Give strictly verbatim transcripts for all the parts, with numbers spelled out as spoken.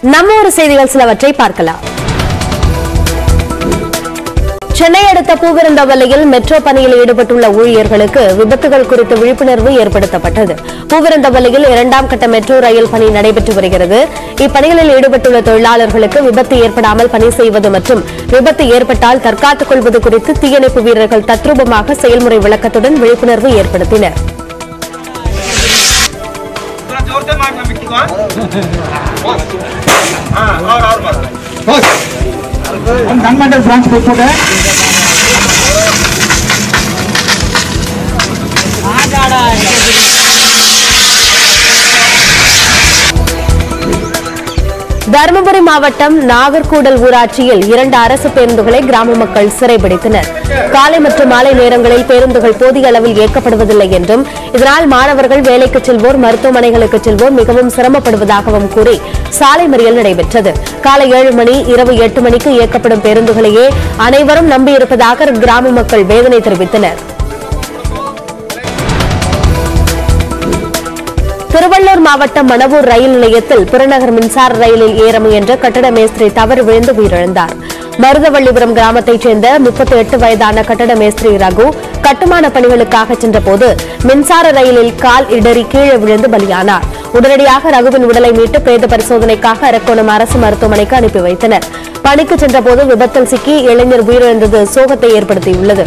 நம்ம ஒரு செய்திகள் சிலவற்றை பார்க்கலாம். சென்னை அடுத்த பூவிருந்தவல்லியில் மெட்ரோ பணியில் ஈடுபட்டுள்ள ஊழியர்களுக்கு விபத்துகள் குறித்து விழிப்புணர்வு ஏற்படுத்தப்பட்டது. பூவிருந்தவல்லியில் இரண்டாம் கட்ட மெட்ரோ ரயில் பணி நடைபெற்று வருகிறது. இப்பணிகளில் ஈடுபட்டுள்ள தொழிலாளர்களுக்கு விபத்து ஏற்படாமல் பணி செய்வது மற்றும் விபத்து ஏற்பட்டால் தற்காத்துக் கொள்வது குறித்து தீயணைப்பு வீரர்கள் தத்ரூபமாக செயல்முறை விளக்கத்துடன் விழிப்புணர்வு ஏற்படுத்தினர். தருமபுரி மாவட்டம் நாகர்கூடல் ஊராட்சியில் இரண்டு அரசு பேருந்துகளை கிராம மக்கள் சிறைபிடித்தனர். காலை மற்றும் மாலை நேரங்களில் பேருந்துகள் போதிய அளவில் இயக்கப்படுவதில்லை என்றும் இதனால் மாணவர்கள் வேலைக்கு செல்வோர் மருத்துவமனைகளுக்கு செல்வோர் மிகவும் சிரமப்படுவதாகவும் கூறி சாலை மறியல் நடைபெற்றது. காலை ஏழு மணி இரவு எட்டு மணிக்கு இயக்கப்படும் பேருந்துகளையே அனைவரும் நம்பியிருப்பதாக கிராம மக்கள் வேதனை தெரிவித்தனர். திருவள்ளூர் மாவட்டம் மணவூர் ரயில் நிலையத்தில் புறநகர் மின்சார ரயிலில் ஏற முயன்ற கட்டட மேஸ்திரி தவறு விழுந்து உயிரிழந்தார். மருதவள்ளிபுரம் கிராமத்தைச் சேர்ந்த முப்பத்தி எட்டு வயதான கட்டட மேஸ்திரி ரகு கட்டுமான பணிகளுக்காக சென்றபோது மின்சார ரயிலில் கால் இடறி கீழே விழுந்து பலியானார். உடனடியாக ரகுவின் உடலை மீட்டு பிரேத பரிசோதனைக்காக அரக்கோணம் அரசு மருத்துவமனைக்கு அனுப்பி வைத்தனர். பணிக்கு சென்றபோது விபத்தில் சிக்கி இளைஞர் உயிரிழந்தது சோகத்தை ஏற்படுத்தியுள்ளது.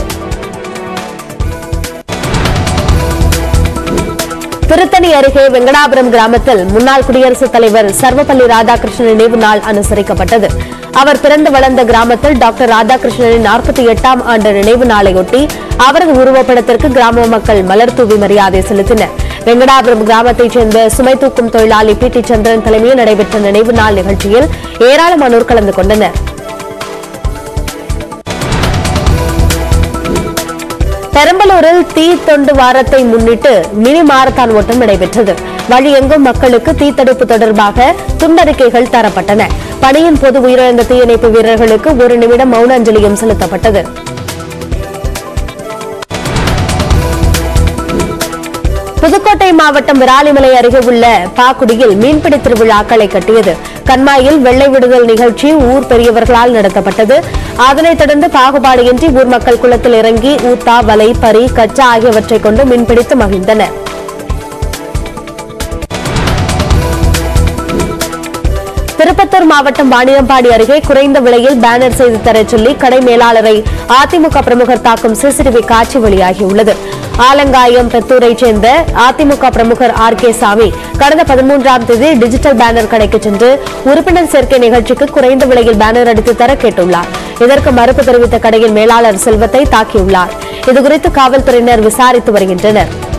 திருத்தணி அருகே வெங்கடாபுரம் கிராமத்தில் முன்னாள் குடியரசுத் தலைவர் சர்வப்பள்ளி ராதாகிருஷ்ணன் நினைவு நாள் அனுசரிக்கப்பட்டது. அவர் பிறந்து வளர்ந்த கிராமத்தில் டாக்டர் ராதாகிருஷ்ணனின் நாற்பத்தி எட்டாம் ஆண்டு நினைவு நாளையொட்டி அவரது உருவப்படத்திற்கு கிராம மக்கள் மலர் தூவி மரியாதை செலுத்தினர். வெங்கடாபுரம் கிராமத்தைச் சேர்ந்த சுமை தூக்கும் தொழிலாளி பி டி சந்திரன் தலைமையில் நடைபெற்ற நினைவு நாள் நிகழ்ச்சியில் ஏராளமானோர் கலந்து கொண்டனர். பெரம்பலூரில் தீ தொண்டு வாரத்தை முன்னிட்டு மினி மாரத்தான் ஓட்டம் நடைபெற்றது. வழியெங்கும் மக்களுக்கு தீத்தடுப்பு தொடர்பாக துண்டறிக்கைகள் தரப்பட்டன. பணியின் போது உயிரிழந்த தீயணைப்பு வீரர்களுக்கு ஒரு நிமிடம் மௌன அஞ்சலியும் செலுத்தப்பட்டது. புதுக்கோட்டை மாவட்டம் விராலிமலை அருகே உள்ள பாக்குடியில் மீன்பிடி திருவிழா களை கட்டியது. கண்மாயில் வெள்ளை விடுதல் நிகழ்ச்சி ஊர் பெரியவர்களால் நடத்தப்பட்டது. அதனைத் தொடர்ந்து பாகுபாடின்றி ஊர் மக்கள் குளத்தில் இறங்கி ஊத்தா, வலை, பரி, கச்சா ஆகியவற்றை கொண்டு மீன்பிடித்து மகிழ்ந்தனர். திருப்பத்தூர் மாவட்டம் வாணியம்பாடி அருகே குறைந்த விலையில் பேனர் செய்து தரச் சொல்லி கடை மேலாளரை அதிமுக பிரமுகர் தாக்கும் சிசிடிவி காட்சி வெளியாகியுள்ளது. ஆலங்காயம் பெத்தூரைச் சேர்ந்த அதிமுக பிரமுகர் ஆர் கே சாமி கடந்த பதிமூன்றாம் தேதி டிஜிட்டல் பேனர் கடைக்கு சென்று உறுப்பினர் சேர்க்கை நிகழ்ச்சிக்கு குறைந்த விலையில் பேனர் அடித்து தர கேட்டுள்ளார். இதற்கு மறுப்பு தெரிவித்த கடையின் மேலாளர் செல்வத்தை தாக்கியுள்ளார். இதுகுறித்து காவல்துறையினர் விசாரித்து வருகின்றனர்.